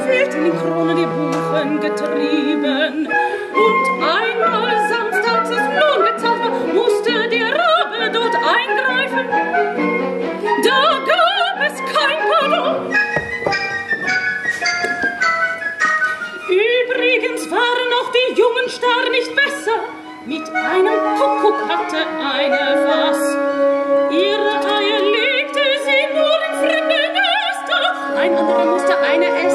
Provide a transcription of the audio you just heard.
wehten in Kronen die Buchen getrieben. Und einmal samstags es Lohn gezahlt war, musste der Rabe dort eingreifen. Da gab es kein Pardon. Übrigens waren auch die jungen Starr nicht besser. Mit einem Kuckuck hatte eine was. Ihre Eier legte sie nur in fremde Nester. Ein anderer musste eine essen.